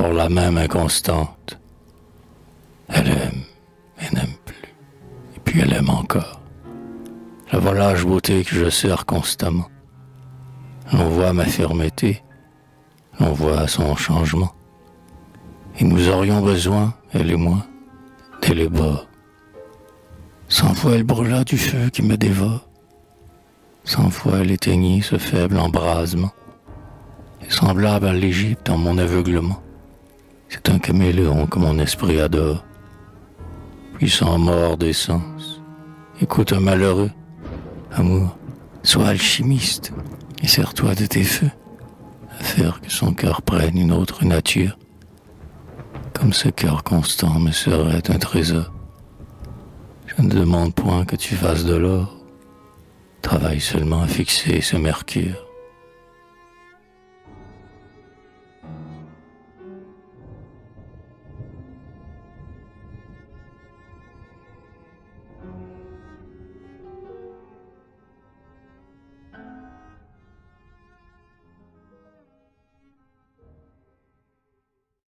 toujours la même inconstante. Elle aime et n'aime plus, et puis elle aime encore. La volage beauté que je sers constamment. L'on voit ma fermeté, l'on voit son changement. Et nous aurions besoin, elle et moi, dès les bas. 100 fois elle brûla du feu qui me dévore. 100 fois elle éteignit ce faible embrasement. Et semblable à l'Égypte en mon aveuglement, c'est un caméléon que mon esprit adore. Puissant mort des sens, écoute un malheureux. Amour, sois alchimiste et sers-toi de tes feux à faire que son cœur prenne une autre nature. Comme ce cœur constant me serait un trésor. Je ne demande point que tu fasses de l'or. Travaille seulement à fixer ce mercure.